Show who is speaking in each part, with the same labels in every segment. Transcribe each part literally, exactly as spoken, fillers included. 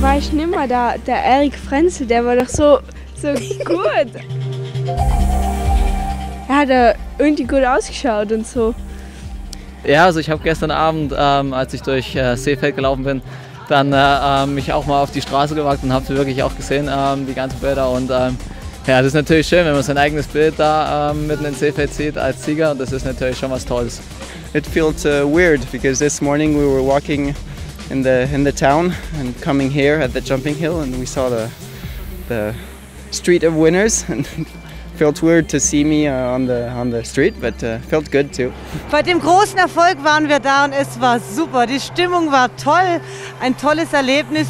Speaker 1: war ich nimmer da. Der Erik Frenzel, der war doch so, so gut. Er hat ja irgendwie gut ausgeschaut und so.
Speaker 2: Ja, also ich habe gestern Abend, ähm, als ich durch äh, Seefeld gelaufen bin, dann äh, mich auch mal auf die Straße gewagt und habe wirklich auch gesehen, ähm, die ganzen Bilder. Und ähm, ja, das ist natürlich schön, wenn man sein eigenes Bild da ähm, mitten in Seefeld sieht als Sieger. Und das ist natürlich schon was Tolles.
Speaker 3: It feels uh, weird because this morning we were walking in the in the town and coming here at the jumping hill, and we saw the the street of winners, and it felt weird to see me uh, on the on the street, but uh, felt good too.
Speaker 4: Bei dem großen Erfolg waren wir da und es war super. Die Stimmung war toll, ein tolles Erlebnis.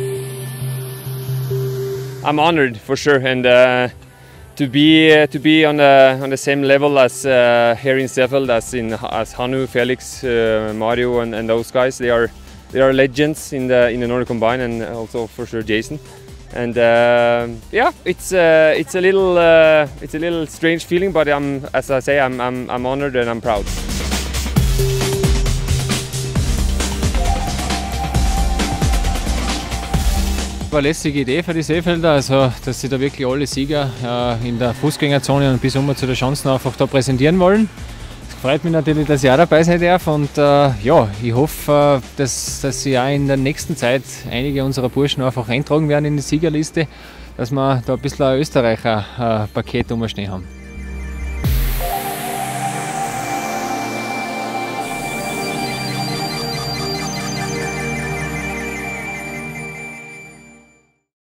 Speaker 5: I'm honored for sure, and uh, to be uh, to be on the on the same level as uh, here in Seefeld, as in as Hannu, Felix, uh, Mario, and, and those guys. They are they are legends in the in the Nordic Combine, and also for sure Jason. And uh, yeah, it's uh, it's a little uh, it's a little strange feeling, but I'm, as I say, I'm I'm I'm honored and I'm proud.
Speaker 6: Eine lässige Idee für die Seefelder, also dass sie da wirklich alle Sieger äh, in der Fußgängerzone und bis um zu der Chancen einfach da präsentieren wollen. Es freut mich natürlich, dass ich auch dabei sein darf, und äh, ja, ich hoffe, äh, dass, dass sie auch in der nächsten Zeit einige unserer Burschen einfach eintragen werden in die Siegerliste, dass wir da ein bisschen ein Österreicher-Paket umstehen haben.